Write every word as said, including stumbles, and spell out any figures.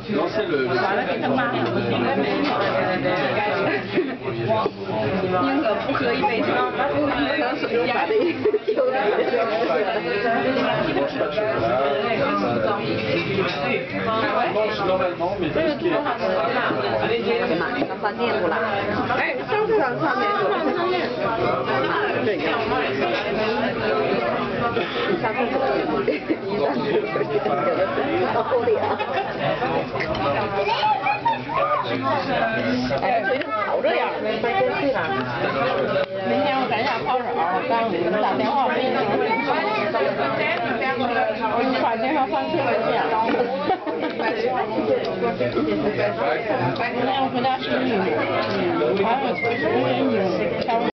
Non, c'est le... 宁可不喝一杯水，不喝水压力就来了。买个饭店不来？哎，上次上上面有上面，这个。下次不可以，一旦不可以，有的是好脸。哎，最近好这样，没没过去了。明天我赶一下泡手，刚给你们打电话，我给你我把电话放车里面。明天我回家吃米，还有吃点米。